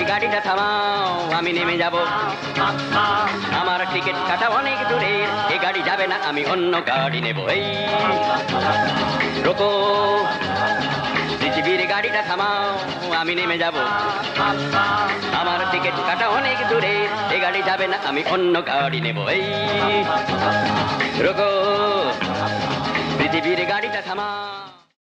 গাড়িটা থামাও, আমি নেমে যাব। আমার টিকিট কাটা অনেক দূরের, এ গাড়ি যাবে না, আমি অন্য গাড়ি নেব। এই রোকো, পৃথিবীর গাড়িটা থামাও, আমি নেমে যাব। আমার টিকিট কাটা অনেক দূরের, এ গাড়ি যাবে না, আমি অন্য গাড়ি নেব। এই রোকো, পৃথিবীর গাড়িটা থামাও।